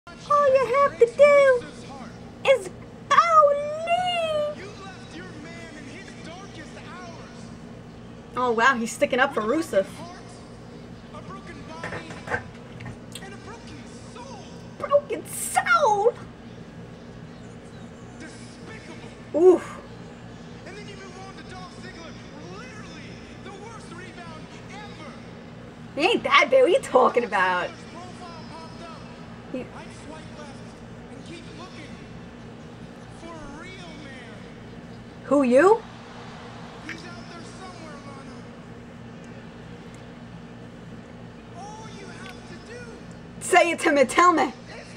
All you have to do is believe. Oh wow, he's sticking up for Rusev. Broken soul. Oof. And then you move on to Dolph Ziggler, literally the worst rebound ever. He ain't that big. What are you talking about? His profile popped up. He, I swipe left and keep looking for a real man. who, you? He's out there somewhere, Lana. All you have to do Say it to me. Tell me. is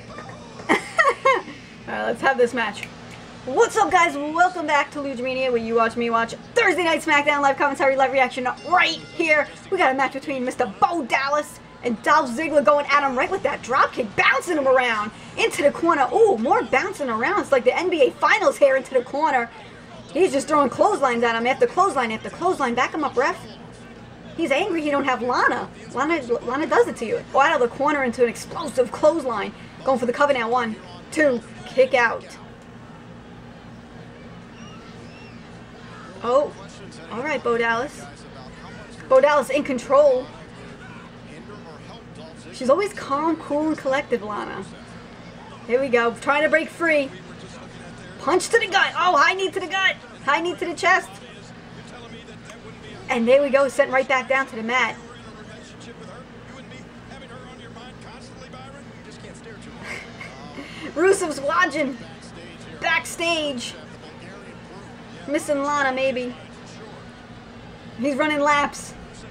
Alright, let's have this match. What's up, guys? Welcome back to Lucha Mania, where you watch me watch Thursday Night SmackDown live commentary, live reaction right here. We got a match between Mr. Bo Dallas and Dolph Ziggler going at him right with that dropkick, bouncing him around into the corner. Ooh, more bouncing around. It's like the NBA Finals here into the corner. He's just throwing clotheslines at him after clothesline after clothesline. Back him up, ref. He's angry he don't have Lana. Lana does it to you. Go out of the corner into an explosive clothesline. Going for the cover now. 1, 2, kick out. Oh, all right, Bo Dallas. Bo Dallas in control. She's always calm, cool, and collected, Lana. Here we go, trying to break free. Punch to the gut. Oh, high knee to the gut. High knee to the chest. And there we go, sent right back down to the mat. Rusev's watching. Backstage. Missing Lana, maybe. He's running laps.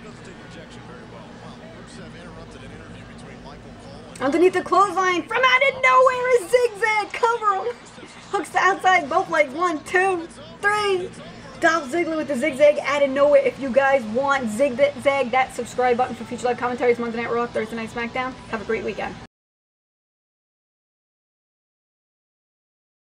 Underneath the clothesline, from out of nowhere, a zigzag, cover him. Hooks to outside, both legs, 1, 2, 3. Dolph Ziggler with the zigzag out of nowhere. If you guys want zigzag, that subscribe button for future live commentaries, Monday Night Raw, Thursday Night SmackDown. Have a great weekend.